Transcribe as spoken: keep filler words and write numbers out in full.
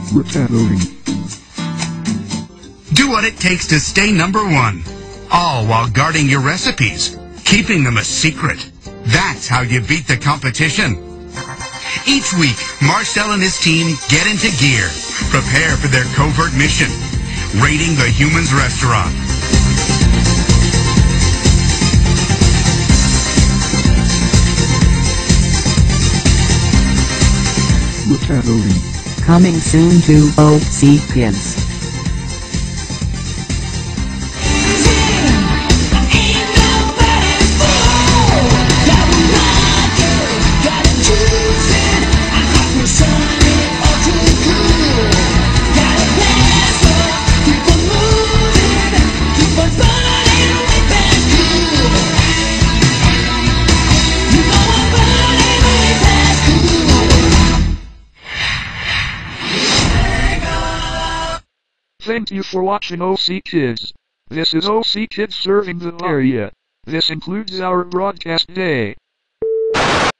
Ratatouille. Do what it takes to stay number one, all while guarding your recipes, keeping them a secret. That's how you beat the competition. Each week, Marcel and his team get into gear, prepare for their covert mission, raiding the Humans restaurant. Ratatouille. Coming soon to O C Kids. Thank you for watching O C Kids. This is O C Kids serving the area. This includes our broadcast day.